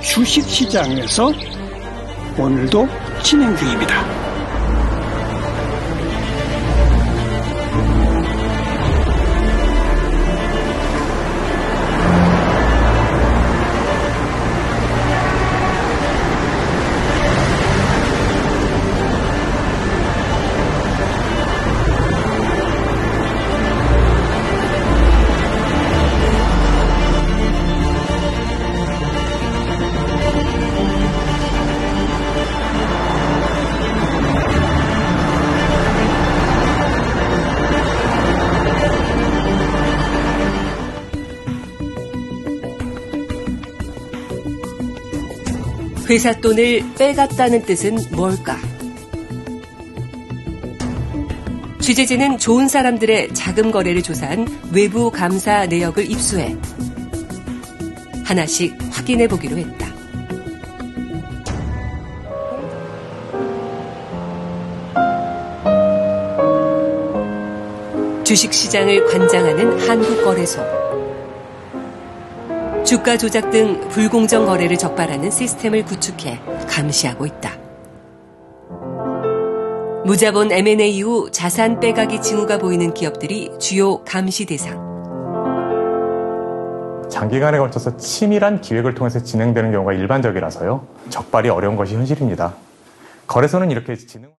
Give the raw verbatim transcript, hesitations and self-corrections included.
주식시장에서 오늘도 진행 중입니다. 회사 돈을 빼갔다는 뜻은 뭘까? 취재진은 좋은 사람들의 자금 거래를 조사한 외부 감사 내역을 입수해 하나씩 확인해 보기로 했다. 주식시장을 관장하는 한국거래소. 주가 조작 등 불공정 거래를 적발하는 시스템을 구축해 감시하고 있다. 무자본 엠 앤 에이 이후 자산 빼가기 징후가 보이는 기업들이 주요 감시 대상. 장기간에 걸쳐서 치밀한 기획을 통해서 진행되는 경우가 일반적이라서요. 적발이 어려운 것이 현실입니다. 거래소는 이렇게 진행